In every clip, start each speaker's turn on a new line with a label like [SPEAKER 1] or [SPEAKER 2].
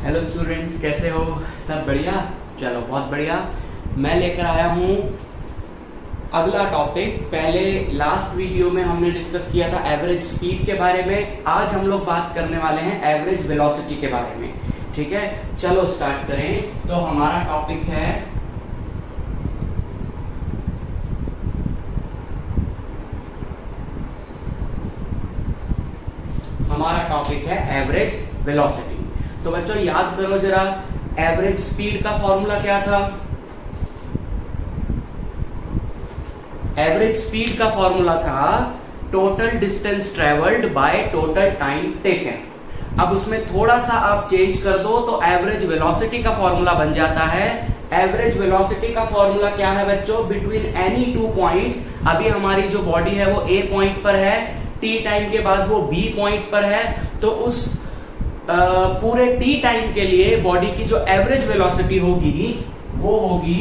[SPEAKER 1] Hello students, कैसे हो? सब बढ़िया? चलो बहुत बढ़िया। मैं लेकर आया हूँ अगला टॉपिक। पहले लास्ट वीडियो में हमने डिस्कस किया था एवरेज स्पीड के बारे में। आज हम लोग बात करने वाले हैं एवरेज वेलोसिटी के बारे में। ठीक है, चलो स्टार्ट करें। तो हमारा टॉपिक है एवरेज वेलोसिटी। तो बच्चों याद करो जरा, एवरेज स्पीड का फॉर्मूला क्या था? एवरेज स्पीड का फॉर्मूला था total distance travelled by total time taken. अब उसमें थोड़ा सा आप चेंज कर दो तो एवरेज वेलोसिटी का फॉर्मूला बन जाता है। एवरेज वेलोसिटी का फॉर्मूला क्या है बच्चों? Between any two points. अभी हमारी जो बॉडी है वो ए पॉइंट पर है, टी टाइम के बाद वो बी पॉइंट पर है। तो उस पूरे टी टाइम के लिए बॉडी की जो एवरेज वेलोसिटी होगी वो होगी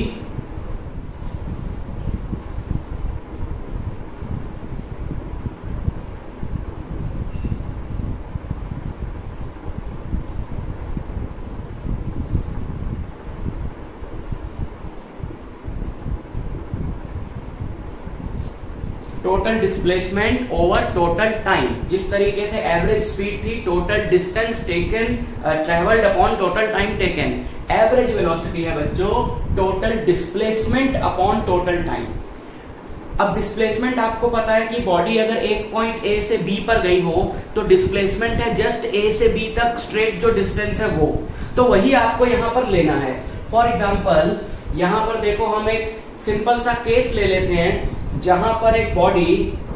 [SPEAKER 1] total displacement over total time. जिस तरीके से एवरेज स्पीड थी total distance taken travelled upon total time taken, average velocity है बच्चों total displacement upon total time. अब डिस्प्लेसमेंट आपको पता है कि बॉडी अगर एक पॉइंट ए से बी पर गई हो तो डिस्प्लेसमेंट है जस्ट ए से बी तक स्ट्रेट जो डिस्टेंस है वो। तो वही आपको यहां पर लेना है। फॉर एग्जांपल यहां पर देखो, हम एक सिंपल सा केस ले लेते हैं जहां पर एक बॉडी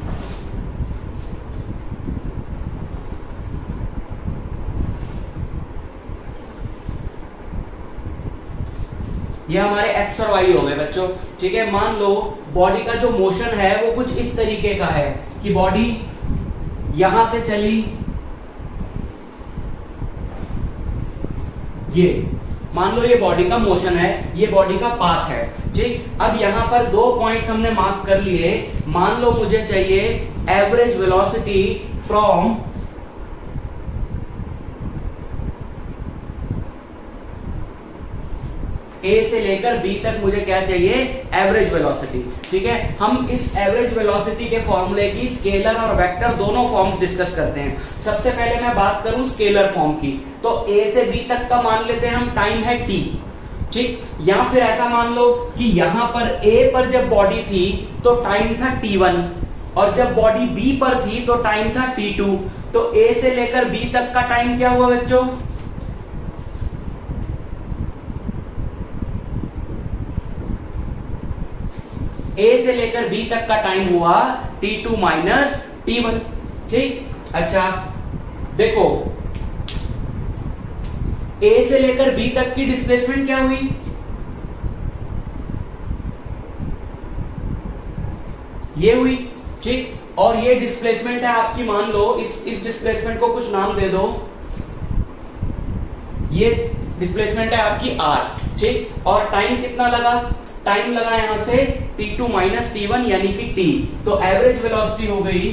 [SPEAKER 1] ये हमारे एक्स और वाई हो गए बच्चों। ठीक है, मान लो बॉडी का जो मोशन है वो कुछ इस तरीके का है कि बॉडी यहां से चली, ये मान लो ये बॉडी का मोशन है, ये बॉडी का पाथ है। ठीक, अब यहां पर दो पॉइंट्स हमने मार्क कर लिए। मान लो मुझे चाहिए एवरेज वेलोसिटी फ्रॉम ए से लेकर बी तक, मुझे क्या चाहिए? Average velocity. ठीक है, हम इस एवरेज वेलोसिटी के फॉर्मूले की स्केलर और वेक्टर दोनों फॉर्म्स डिस्कस करते हैं। सबसे पहले मैं बात करूं स्केलर फॉर्म की, तो ए से बी तक का मान लेते हैं हम टाइम है टी। ठीक, या फिर ऐसा मान लो कि यहां पर ए पर जब बॉडी थी तो टाइम था t1 और जब बॉडी बी पर थी तो टाइम था t2। तो ए से लेकर बी तक का टाइम क्या हुआ बच्चों? ए से लेकर बी तक का टाइम हुआ t2 माइनस t1। ठीक, अच्छा देखो ए से लेकर बी तक की डिस्प्लेसमेंट क्या हुई? ये हुई। ठीक, और ये डिस्प्लेसमेंट है आपकी, मान लो इस डिस्प्लेसमेंट को कुछ नाम दे दो। ये डिस्प्लेसमेंट है आपकी r। ठीक, और टाइम कितना लगा? टाइम लगा यहां से t2 माइनस t1 यानी कि t। तो एवरेज वेलोसिटी हो गई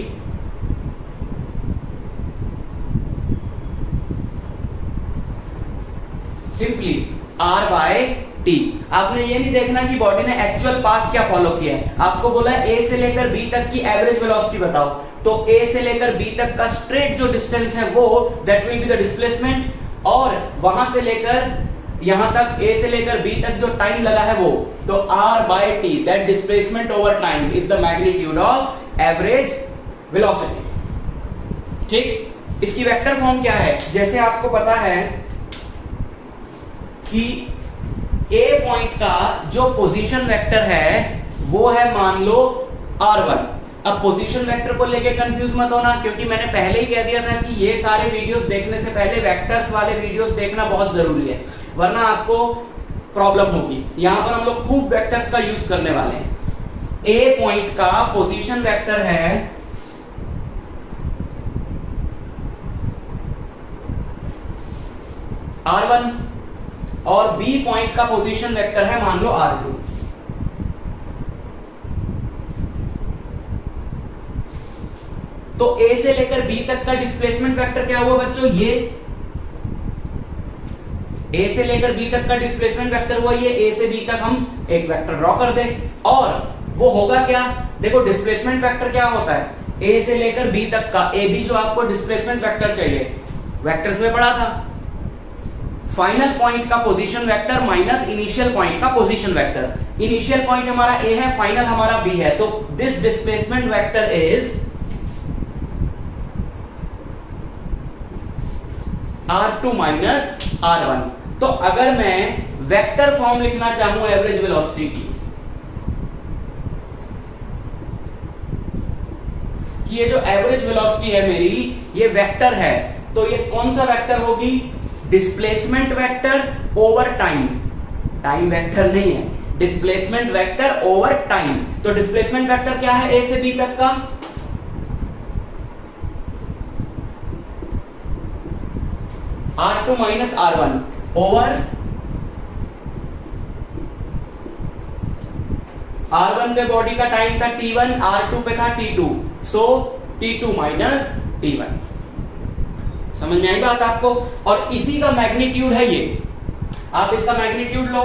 [SPEAKER 1] सिंपली r बाय t। आपने ये नहीं देखना कि बॉडी ने एक्चुअल पाथ क्या फॉलो किया है। आपको बोला है ए से लेकर बी तक की एवरेज वेलोसिटी बताओ, तो ए से लेकर बी तक का स्ट्रेट जो डिस्टेंस है वो that will be the displacement, और वहां से लेकर यहां तक ए से लेकर बी तक जो टाइम लगा है वो, तो r by t that displacement over time is the magnitude of average velocity. ठीक, इसकी वेक्टर फॉर्म क्या है? जैसे आपको पता है कि ए पॉइंट का जो पोजीशन वेक्टर है वो है मान लो r1। अब पोजीशन वेक्टर को लेके कंफ्यूज मत होना, क्योंकि मैंने पहले ही कह दिया था कि ये सारे वीडियोस देखने से पहले वेक्टर्स वाले वीडियोस देखना बहुत जरूरी है, वरना आपको प्रॉब्लम होगी। यहां पर हम लोग खूब वेक्टर्स का यूज करने वाले हैं। ए पॉइंट का पोजीशन वेक्टर है r1 और बी पॉइंट का पोजीशन वेक्टर है मान लो r2। तो ए से लेकर बी तक का डिस्प्लेसमेंट वेक्टर क्या हुआ बच्चों? ये ए से लेकर बी तक का डिस्प्लेसमेंट वेक्टर हुआ ये, ए से बी तक हम एक वेक्टर ड्रॉ कर दें और वो होगा क्या, देखो डिस्प्लेसमेंट वेक्टर क्या होता है, ए से लेकर बी तक का, ए बी जो आपको डिस्प्लेसमेंट वेक्टर चाहिए, वेक्टर्स में पढ़ा था, फाइनल पॉइंट का position vector minus initial point का पोजीशन वेक्टर, इनिशियल पॉइंट हमारा ए है, फाइनल हमारा बी है, so this displacement vector is R2 minus R1। तो अगर मैं वेक्टर फॉर्म लिखना चाहूं एवरेज वेलोसिटी की, कि ये जो एवरेज वेलोसिटी है मेरी ये वेक्टर है, तो ये कौन सा वेक्टर होगी, displacement vector over time, time vector नहीं है, डिस्प्लेसमेंट वेक्टर ओवर टाइम। तो डिस्प्लेसमेंट वेक्टर क्या है ए से बी तक का, R2 minus R1 over R1 पे बॉडी का टाइम था T1, R2 पे था T2, सो T2 माइनस T1। समझ में आई बात आपको? और इसी का मैग्नीट्यूड है ये, आप इसका मैग्नीट्यूड लो,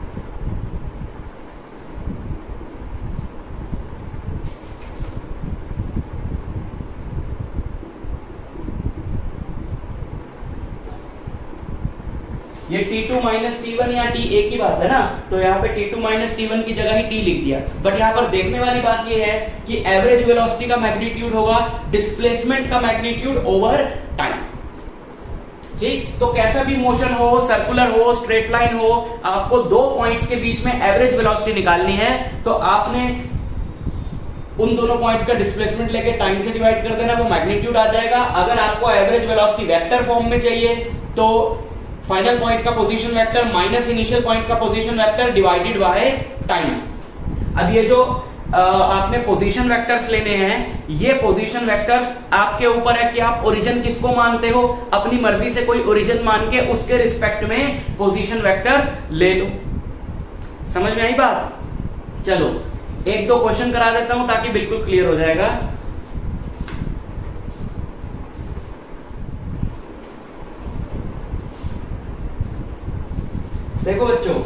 [SPEAKER 1] ये T2 माइनस T1 या T एक ही बात है ना, तो यहाँ पे T2 माइनस T1 की जगह ही T लिख दिया। बट यहाँ पर देखने वाली बात ये है कि एवरेज वेलोसिटी का मैग्नीट्यूड होगा डिस्प्लेसमेंट का मैग्नीट्यूड ओवर टाइम। ठीक, तो कैसा भी मोशन हो, सर्कुलर हो, स्ट्रेट लाइन हो, आपको दो पॉइंट्स के बीच में एवरेज वेलोसिटी निकालनी है, तो आपने उन दोनों पॉइंट्स का डिस्प्लेसमेंट लेके टाइम से डिवाइड कर देना, वो मैग्नीट्यूड आ जाएगा। अगर आपको एवरेज वेलोसिटी वेक्टर फॉर्म में चाहिए तो फाइनल पॉइंट का position vector minus initial point का position vector divided by time. अब ये जो आपने पोजीशन वेक्टर्स लेने हैं, ये पोजीशन वेक्टर्स आपके ऊपर है कि आप ओरिजिन किसको मानते हो, अपनी मर्जी से कोई ओरिजिन मान के उसके रिस्पेक्ट में पोजीशन वेक्टर्स ले लो। समझ में आई बात? चलो एक दो क्वेश्चन करा देता हूं ताकि बिल्कुल क्लियर हो जाएगा। देखो बच्चों,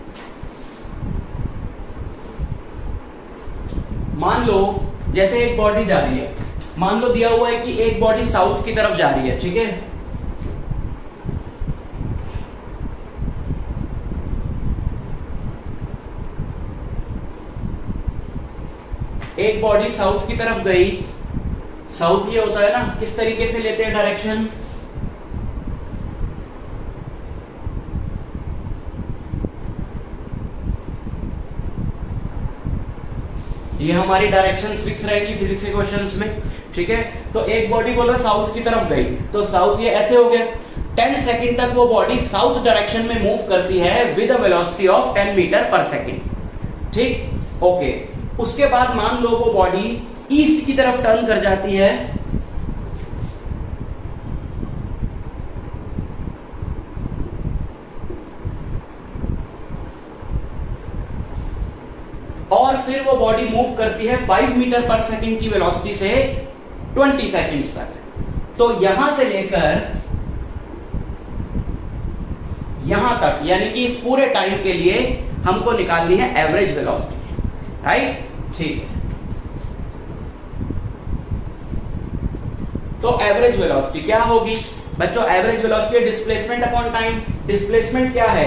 [SPEAKER 1] मान लो जैसे एक बॉडी जा रही है, मान लो दिया हुआ है कि एक बॉडी साउथ की तरफ जा रही है, ठीक है, एक बॉडी साउथ की तरफ गई, साउथ ये होता है ना, किस तरीके से लेते हैं डायरेक्शन, ये हमारी डायरेक्शन फिक्स रहेगी फिजिक्स के क्वेश्चंस में, ठीक है। तो एक बॉडी बोल रहा साउथ की तरफ गई, तो साउथ ये ऐसे हो गया, 10 सेकंड तक वो बॉडी साउथ डायरेक्शन में मूव करती है with a velocity of 10 metre per second, ठीक, ओके। उसके बाद मान लो वो बॉडी ईस्ट की तरफ टर्न कर जाती है, और फिर वो बॉडी मूव करती है 5 मीटर पर सेकंड की वेलोसिटी से 20 सेकंड्स तक। तो यहां से लेकर यहां तक, यानी कि इस पूरे टाइम के लिए हमको निकालनी है एवरेज वेलोसिटी, राइट, ठीक है। तो एवरेज वेलोसिटी क्या होगी बच्चों? Average velocity displacement upon time. Displacement क्या है?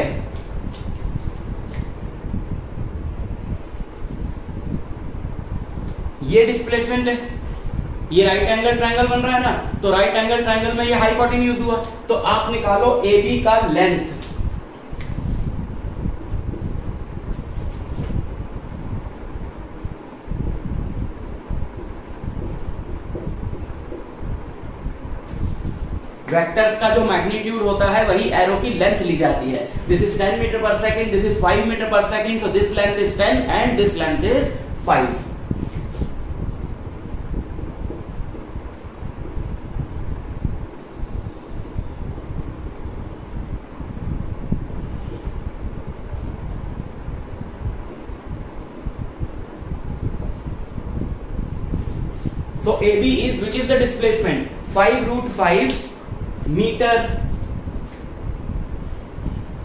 [SPEAKER 1] ये डिस्प्लेसमेंट है, ये राइट एंगल ट्रायंगल बन रहा है ना, तो राइट एंगल ट्रायंगल में ये हाइपोटेन्यूज हुआ, तो आप निकालो ए बी का लेंथ, वेक्टर्स का जो मैग्नीट्यूड होता है वही एरो की लेंथ ली जाती है। This is 10 metre per second, this is 5 metre per second, so this length is 10 and this length is 5। So AB is, which is the displacement? 5 root 5 meter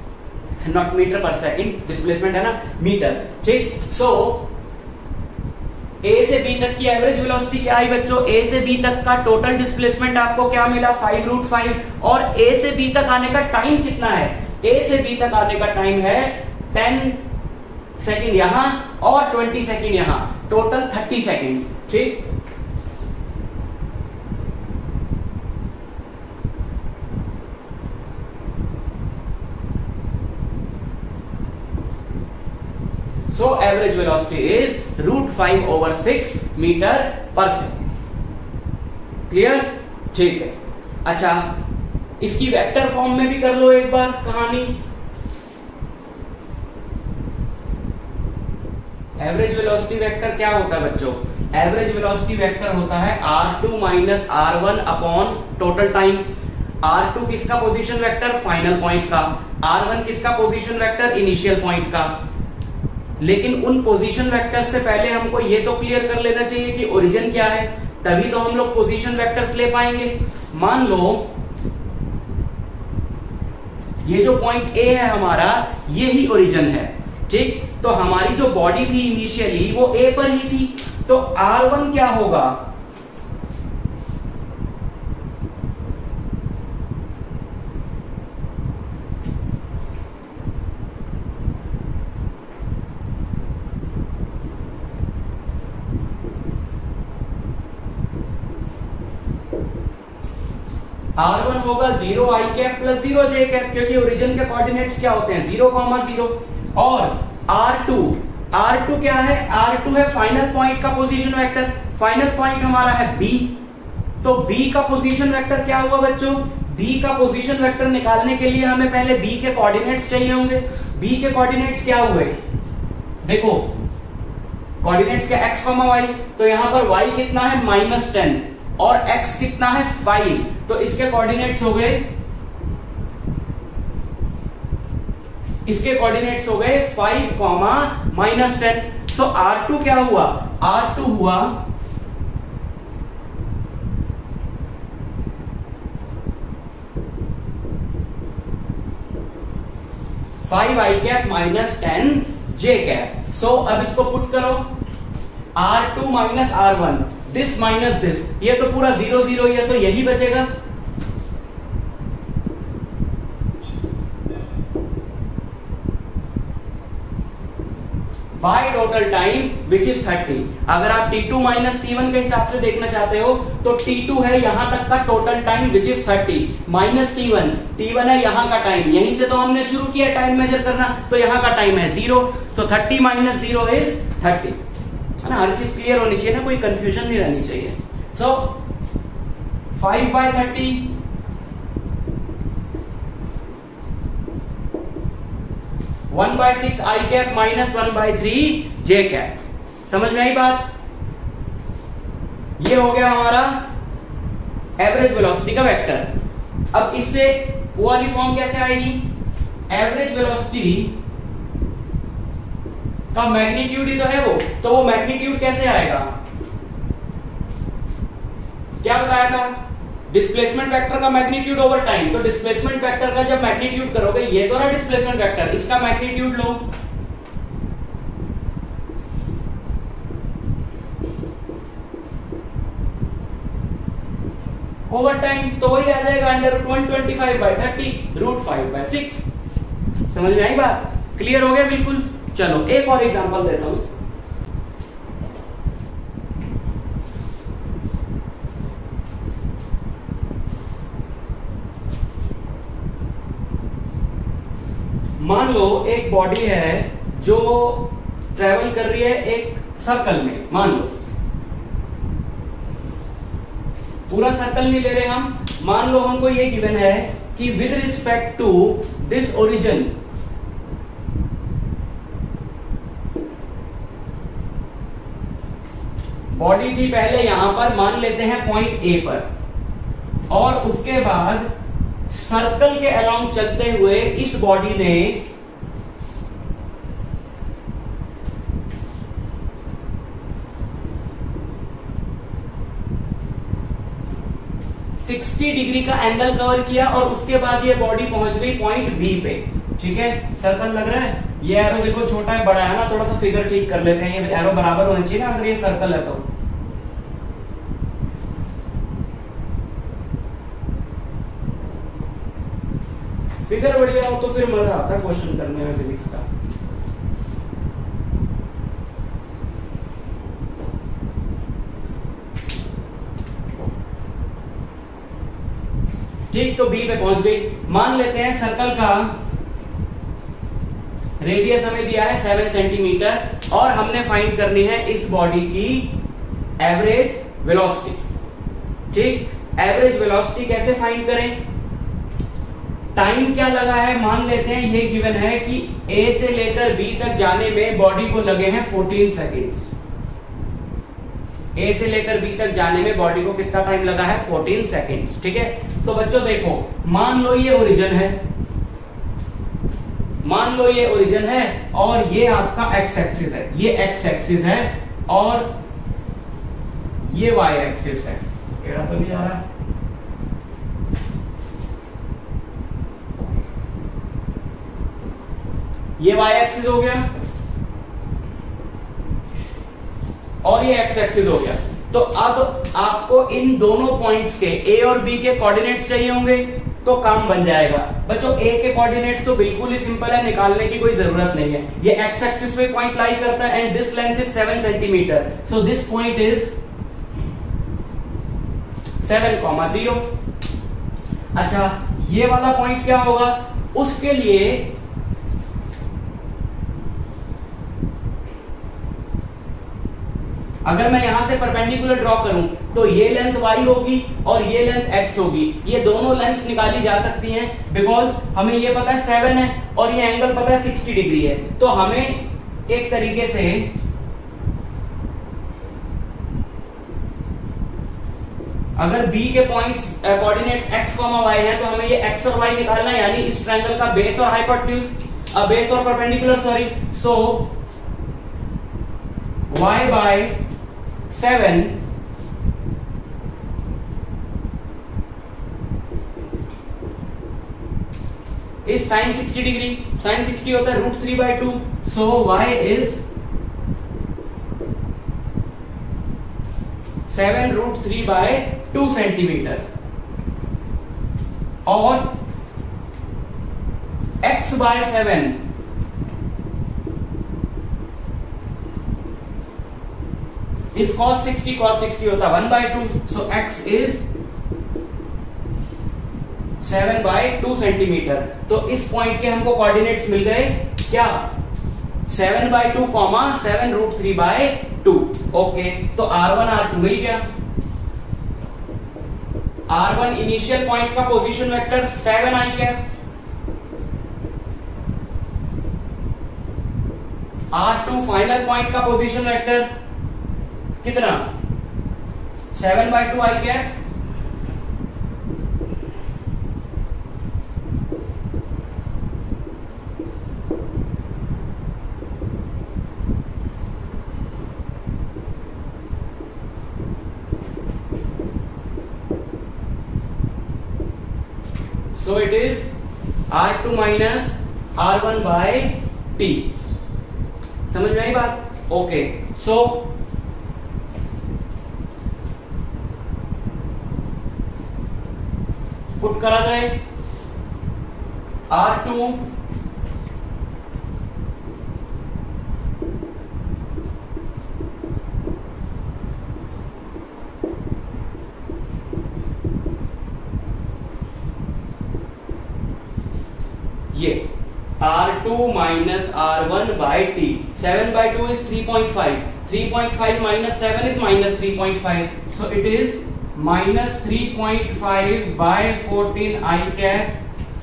[SPEAKER 1] not metre per second, displacement है ना metre, ठीक। सो ए से B तक की average velocity क्या आई बच्चों, ए से B तक का टोटल डिस्प्लेसमेंट आपको क्या मिला 5√5, और ए से बी तक आने का टाइम कितना है, ए से बी तक आने का टाइम है 10 सेकंड यहां और 20 सेकंड यहां, टोटल 30 सेकंड, ठीक। So average velocity is √5/6 metre per second. Clear, ठीक है। अच्छा, इसकी वेक्टर फॉर्म में भी कर लो एक बार कहानी। एवरेज वेलोसिटी वेक्टर क्या होता है बच्चों, एवरेज वेलोसिटी वेक्टर होता है R2 minus R1 upon total time. R2 किसका पोजीशन वेक्टर, फाइनल पॉइंट का। R1 किसका पोजीशन वेक्टर, इनिशियल पॉइंट का। लेकिन उन पोजीशन वेक्टर से पहले हमको ये तो क्लियर कर लेना चाहिए कि ओरिजिन क्या है, तभी तो हम लोग पोजीशन वेक्टर्स ले पाएंगे। मान लो ये जो पॉइंट ए है हमारा, ये ही ओरिजिन है, ठीक। तो हमारी जो बॉडी थी इनिशियली वो ए पर ही थी, तो R1 क्या होगा, R1 होगा 0 i cap plus 0 j cap, क्योंकि ओरिजिन के कोऑर्डिनेट्स क्या होते हैं 0,0। और R2 क्या है, R2 है फाइनल पॉइंट का पोजीशन वेक्टर। फाइनल पॉइंट हमारा है B, तो B का पोजीशन वेक्टर क्या हुआ बच्चों, B का पोजीशन वेक्टर निकालने के लिए हमें पहले B के कोऑर्डिनेट्स चाहिए होंगे। B के कोऑर्डिनेट्स क्या हुए, देखो कोऑर्डिनेट्स क्या x, y, तो यहां पर y कितना है -10 और x कितना है 5, तो इसके कोऑर्डिनेट्स हो गए, इसके कोऑर्डिनेट्स हो गए 5, -10। तो R2 क्या हुआ, R2 हुआ 5 i cap -10 j cap. So अब इसको पुट करो, R2 minus R1, this minus this, ये तो पूरा 0 0 ही है, तो यही बचेगा। By total time which is 30। अगर आप T2 माइनस T1 के हिसाब से देखना चाहते हो तो T2 है यहां तक का total time which is 30 minus T1 है यहां का टाइम, यहीं से तो हमने शुरू किया टाइम मेजर करना, तो यहां का टाइम है 0, सो 30 माइनस 0 इज 30, है ना। हर चीज क्लियर होनी चाहिए ना, कोई कंफ्यूजन नहीं रहनी चाहिए। So 5/30 1/6 i cap minus 1/3 j cap. समझ में आई बात, ये हो गया हमारा एवरेज वेलोसिटी का वेक्टर। अब इससे वो वाली फॉर्म कैसे आएगी, एवरेज वेलोसिटी का मैग्नीट्यूड ही तो है वो, तो वो मैग्नीट्यूड कैसे आएगा, क्या बताया था, डिस्प्लेसमेंट वेक्टर का मैग्नीट्यूड ओवर टाइम। तो डिस्प्लेसमेंट वेक्टर का जब मैग्नीट्यूड करोगे, ये तो ना डिस्प्लेसमेंट वेक्टर, इसका मैग्नीट्यूड लो, ओवर टाइम, तो वही आ जाएगा √125/30 √5/6। समझ में आई बात, क्लियर हो गया बिल्कुल। चलो एक और एग्जांपल देता हूं। मान लो एक बॉडी है जो ट्रेवल कर रही है एक सर्कल में, मान लो पूरा सर्कल नहीं ले रहे हम, मान लो हमको ये गिवन है कि with respect to this origin body थी पहले यहां पर, मान लेते हैं पॉइंट ए पर, और उसके बाद सर्कल के अलोंग चलते हुए इस बॉडी ने $60 डिग्री का एंगल कवर किया, और उसके बाद ये बॉडी पहुंच गई पॉइंट बी पे। ठीक है, सर्कल लग रहा है। ये एरो देखो छोटा है बड़ा है ना, थोड़ा सा फिगर ठीक कर लेते हैं, ये एरो बराबर होना चाहिए ना अगर ये सर्कल है तो। फिगर बढ़िया हो तो फिर मजा आता है क्वेश्चन करने में फिजिक्स का। ठीक, तो बी पे पहुंच गई। मान लेते हैं सर्कल का रेडियस हमें दिया है 7 सेंटीमीटर और हमने फाइंड करनी है इस बॉडी की एवरेज वेलोसिटी। ठीक, एवरेज वेलोसिटी कैसे फाइंड करें? टाइम क्या लगा है, मान लेते हैं ये गिवन है कि ए से लेकर बी तक जाने में बॉडी को लगे हैं 14 सेकेंड्स। ए से लेकर बी तक जाने में बॉडी को कितना टाइम लगा है? 14 सेकेंड्स। ठीक है, तो बच्चों देखो, मान लो ये ओरिजिन है, मान लो ये ओरिजिन है और ये आपका एक्स एक्सिस है, ये एक्स एक्सिस है और ये वाई एक्सिस है। टेढ़ा तो नहीं जा रहा? ये वाई एक्सिस हो गया और ये एक्स एक्सिस हो गया। तो अब आपको इन दोनों पॉइंट्स के ए और बी के कोऑर्डिनेट्स चाहिए होंगे, तो काम बन जाएगा। बच्चों ए के कोऑर्डिनेट्स तो बिल्कुल ही सिंपल है, निकालने की कोई जरूरत नहीं है। ये एक्स एक्सिस पे पॉइंट लाई करता है and this length is 7 centimetre, so this point is 7,0। अच्छा, ये वाला पॉइंट क्या होगा? उसके लिए अगर मैं यहां से परपेंडिकुलर ड्रॉ करूं तो ये लेंथ y होगी और ये लेंथ x होगी। ये दोनों लेंथ्स निकाली जा सकती हैं बिकॉज हमें ये पता है 7 है और ये एंगल पता है 60 डिग्री है। तो हमें एक तरीके से अगर b के पॉइंट्स कोऑर्डिनेट्स x, y है तो हमें ये x और y निकालना है, यानी इस ट्रायंगल का बेस और हाइपोटेन्यूज, बेस और perpendicular sorry. So y by 7 is sin 60 degree. sin 60 होता है √3/2, so y is 7 √3/2 सेंटीमीटर और x by 7 is cos 60। cos 60 होता है 1/2, so x is 7/2 सेंटीमीटर। तो इस पॉइंट के हमको कोऑर्डिनेट्स मिल गए क्या? 7/2, 7 √3/2। ओके, तो R1 R2 मिल गया। R1 इनिशियल पॉइंट का पोजीशन वेक्टर 7 आई क्या, R2 फाइनल पॉइंट का पोजीशन वेक्टर कितना? 7/2 आई क्या? So it is R2 minus R1 by T। समझ में आई बात? ओके, सो पुट करा जाए R2 ये R2 minus R1 by T। 7/2 is 3.5, 3.5 minus 7 is minus 3.5, so it is minus 3.5 by 14 I cap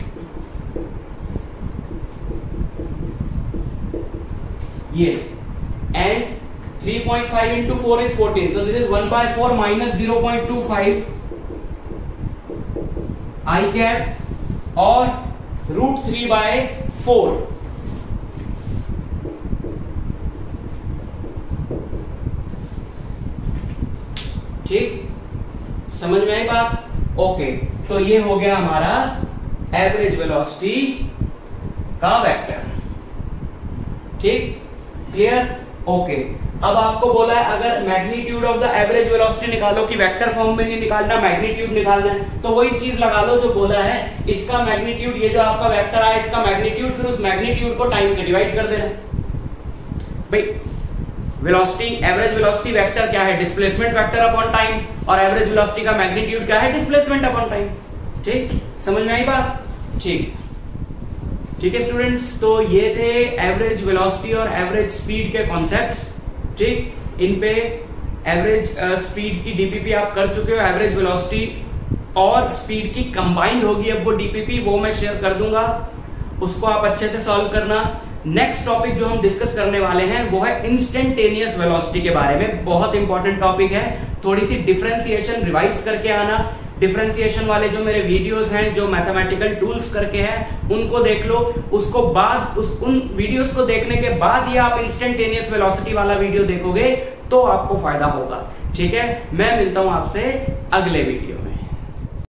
[SPEAKER 1] ये, and 3.5 into 4 is 14, so this is 1/4 minus 0.25 I cap और √3/4। ठीक, समझ में आई बात? ओके, तो ये हो गया हमारा एवरेज वेलोसिटी का वेक्टर। ठीक, क्लियर, ओके। अब आपको बोला है अगर magnitude of the average velocity निकालो, कि वेक्टर फॉर्म में नहीं निकालना, मैग्नीट्यूड निकालना है, तो वही चीज लगा लो जो बोला है, इसका मैग्नीट्यूड, ये जो आपका वेक्टर आया इसका मैग्नीट्यूड, फिर उस मैग्नीट्यूड को टाइम से डिवाइड कर देना। भाई वेलोसिटी, एवरेज वेलोसिटी वेक्टर क्या है, डिस्प्लेसमेंट वेक्टर अपॉन टाइम, और एवरेज वेलोसिटी का मैग्नीट्यूड क्या है, डिस्प्लेसमेंट अपॉन टाइम। ठीक, समझ में आई बात? ठीक, ठीक है स्टूडेंट्स, तो ये थे एवरेज वेलोसिटी और एवरेज स्पीड के कॉन्सेप्ट्स। ठीक, इन पे एवरेज स्पीड की डीपीपी आप कर चुके हो, एवरेज वेलोसिटी और स्पीड की कंबाइंड होगी अब वो डीपीपी, वो मैं शेयर कर दूंगा, उसको आप अच्छे से सॉल्व करना। नेक्स्ट टॉपिक जो हम डिस्कस करने वाले हैं वो है इंस्टेंटेनियस वेलोसिटी के बारे में, बहुत इंपॉर्टेंट टॉपिक है। थोड़ी सी डिफरेंशिएशन रिवाइज करके आना, डिफरेंशिएशन वाले जो मेरे वीडियोस हैं, जो मैथमेटिकल टूल्स करके हैं, उनको देख लो। उसको बाद उन वीडियोस को देखने के बाद ये आप इंस्टेंटेनियस वेलोसिटी वाला वीडियो देखोगे तो आपको फायदा होगा। ठीक है, मैं मिलता हूं आपसे अगले वीडियो।